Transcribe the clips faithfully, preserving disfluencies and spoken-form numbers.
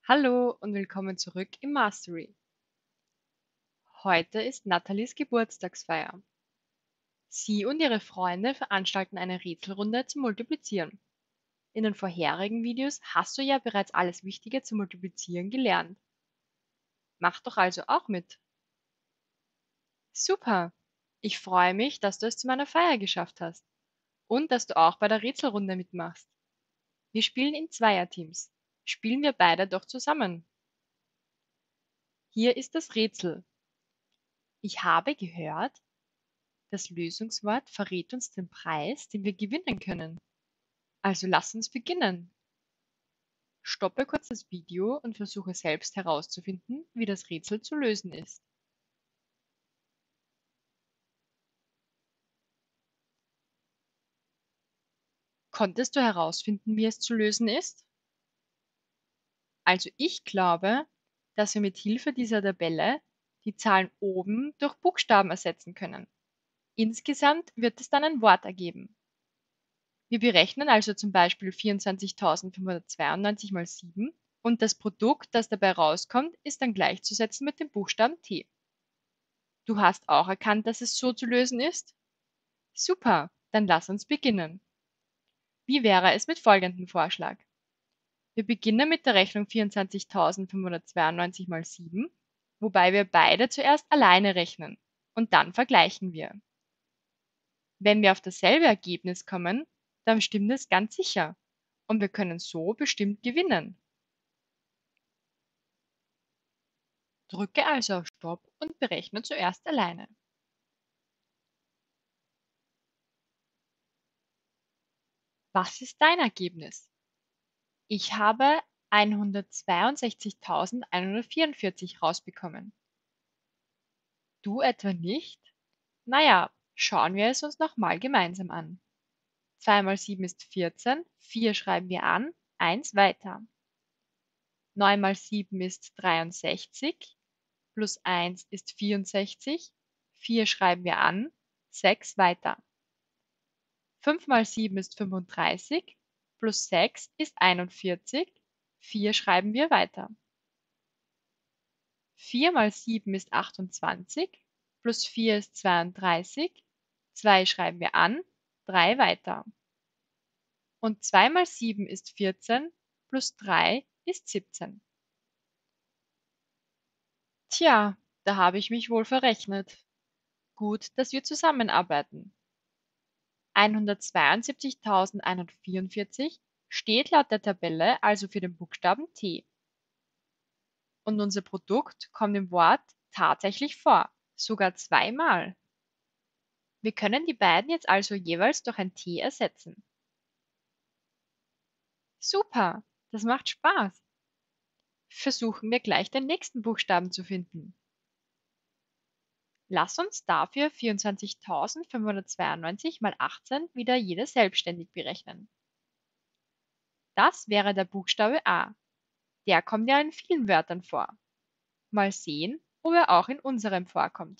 Hallo und willkommen zurück im Mastery. Heute ist Nathalies Geburtstagsfeier. Sie und ihre Freunde veranstalten eine Rätselrunde zum Multiplizieren. In den vorherigen Videos hast du ja bereits alles Wichtige zum Multiplizieren gelernt. Mach doch also auch mit. Super! Ich freue mich, dass du es zu meiner Feier geschafft hast und dass du auch bei der Rätselrunde mitmachst. Wir spielen in Zweierteams. Spielen wir beide doch zusammen. Hier ist das Rätsel. Ich habe gehört, das Lösungswort verrät uns den Preis, den wir gewinnen können. Also lass uns beginnen. Stoppe kurz das Video und versuche selbst herauszufinden, wie das Rätsel zu lösen ist. Konntest du herausfinden, wie es zu lösen ist? Also ich glaube, dass wir mit Hilfe dieser Tabelle die Zahlen oben durch Buchstaben ersetzen können. Insgesamt wird es dann ein Wort ergeben. Wir berechnen also zum Beispiel vierundzwanzigtausendfünfhundertzweiundneunzig mal sieben und das Produkt, das dabei rauskommt, ist dann gleichzusetzen mit dem Buchstaben T. Du hast auch erkannt, dass es so zu lösen ist? Super, dann lass uns beginnen. Wie wäre es mit folgendem Vorschlag? Wir beginnen mit der Rechnung vierundzwanzigtausendfünfhundertzweiundneunzig mal sieben, wobei wir beide zuerst alleine rechnen und dann vergleichen wir. Wenn wir auf dasselbe Ergebnis kommen, dann stimmt es ganz sicher und wir können so bestimmt gewinnen. Drücke also auf Stopp und berechne zuerst alleine. Was ist dein Ergebnis? Ich habe hundertzweiundsechzigtausendeinhundertvierundvierzig rausbekommen. Du etwa nicht? Naja, schauen wir es uns nochmal gemeinsam an. zwei mal sieben ist vierzehn, vier schreiben wir an, eins weiter. neun mal sieben ist dreiundsechzig, plus eins ist vierundsechzig, vier schreiben wir an, sechs weiter. fünf mal sieben ist fünfunddreißig, plus sechs ist einundvierzig, vier schreiben wir weiter. vier mal sieben ist achtundzwanzig, plus vier ist zweiunddreißig, zwei schreiben wir an, drei weiter. Und zwei mal sieben ist vierzehn, plus drei ist siebzehn. Tja, da habe ich mich wohl verrechnet. Gut, dass wir zusammenarbeiten. hundertzweiundsiebzigtausendeinhundertvierundvierzig steht laut der Tabelle also für den Buchstaben T. Und unser Produkt kommt im Wort tatsächlich vor, sogar zweimal. Wir können die beiden jetzt also jeweils durch ein T ersetzen. Super, das macht Spaß. Versuchen wir gleich den nächsten Buchstaben zu finden. Lass uns dafür vierundzwanzigtausendfünfhundertzweiundneunzig mal achtzehn wieder jede selbstständig berechnen. Das wäre der Buchstabe A. Der kommt ja in vielen Wörtern vor. Mal sehen, ob er auch in unserem vorkommt.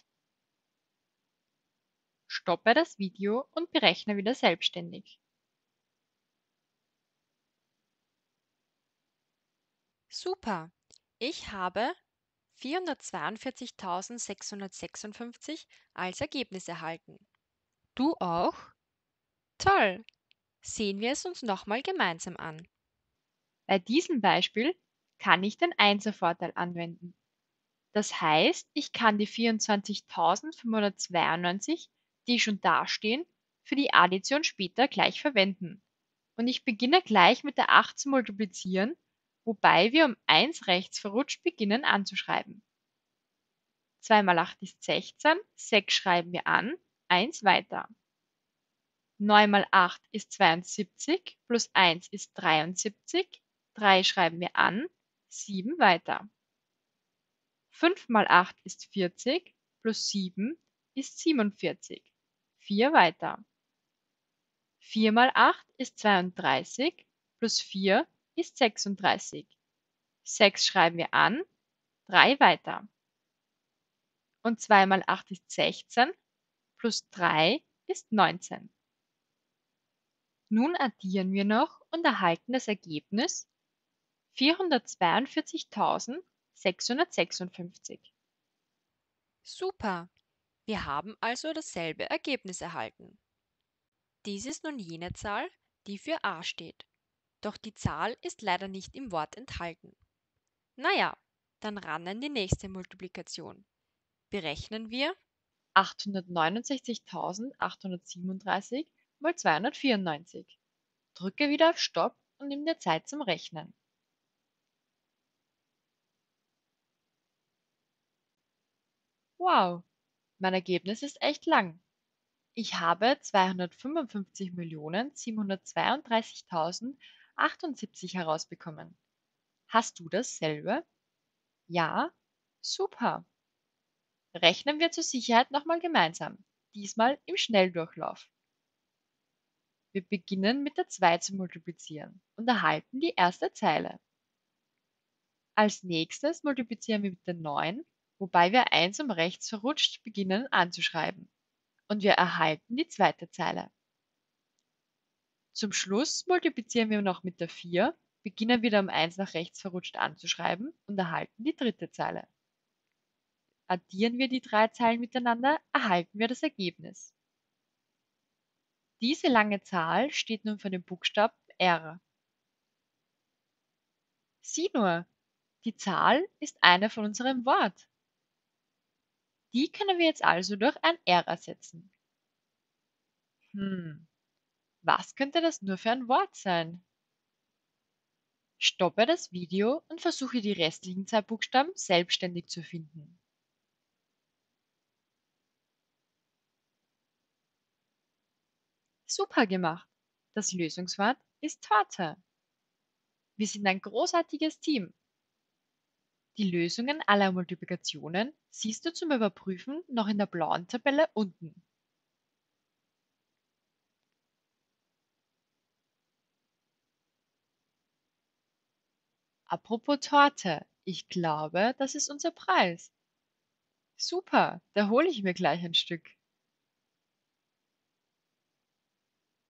Stoppe das Video und berechne wieder selbstständig. Super! Ich habe vierhundertzweiundvierzigtausendsechshundertsechsundfünfzig als Ergebnis erhalten. Du auch? Toll! Sehen wir es uns nochmal gemeinsam an. Bei diesem Beispiel kann ich den Einservorteil anwenden. Das heißt, ich kann die vierundzwanzigtausendfünfhundertzweiundneunzig, die schon dastehen, für die Addition später gleich verwenden. Und ich beginne gleich mit der acht zu multiplizieren, wobei wir um eins rechts verrutscht beginnen anzuschreiben. zwei mal acht ist sechzehn, sechs schreiben wir an, eins weiter. neun mal acht ist zweiundsiebzig, plus eins ist dreiundsiebzig, drei schreiben wir an, sieben weiter. fünf mal acht ist vierzig, plus sieben ist siebenundvierzig, vier weiter. vier mal acht ist zweiunddreißig, plus vier ist sechsunddreißig. sechs schreiben wir an, drei weiter. Und zwei mal acht ist sechzehn, plus drei ist neunzehn. Nun addieren wir noch und erhalten das Ergebnis vierhundertzweiundvierzigtausendsechshundertsechsundfünfzig. Super! Wir haben also dasselbe Ergebnis erhalten. Dies ist nun jene Zahl, die für a steht. Doch die Zahl ist leider nicht im Wort enthalten. Naja, dann ran an die nächste Multiplikation. Berechnen wir achthundertneunundsechzigtausendachthundertsiebenunddreißig mal zweihundertvierundneunzig. Drücke wieder auf Stopp und nimm dir Zeit zum Rechnen. Wow, mein Ergebnis ist echt lang. Ich habe zweihundertfünfundfünfzig Millionen siebenhundertzweiunddreißigtausendachtundsiebzig herausbekommen. Hast du dasselbe? Ja? Super. Rechnen wir zur Sicherheit nochmal gemeinsam, diesmal im Schnelldurchlauf. Wir beginnen mit der zwei zu multiplizieren und erhalten die erste Zeile. Als nächstes multiplizieren wir mit der neun, wobei wir eins um rechts verrutscht beginnen anzuschreiben. Und wir erhalten die zweite Zeile. Zum Schluss multiplizieren wir noch mit der vier, beginnen wieder um eins nach rechts verrutscht anzuschreiben und erhalten die dritte Zeile. Addieren wir die drei Zeilen miteinander, erhalten wir das Ergebnis. Diese lange Zahl steht nun für den Buchstaben R. Sieh nur, die Zahl ist eine von unserem Wort. Die können wir jetzt also durch ein R ersetzen. Hm, was könnte das nur für ein Wort sein? Stoppe das Video und versuche die restlichen zwei Buchstaben selbstständig zu finden. Super gemacht! Das Lösungswort ist Torte. Wir sind ein großartiges Team. Die Lösungen aller Multiplikationen siehst du zum Überprüfen noch in der blauen Tabelle unten. Apropos Torte, ich glaube, das ist unser Preis. Super, da hole ich mir gleich ein Stück.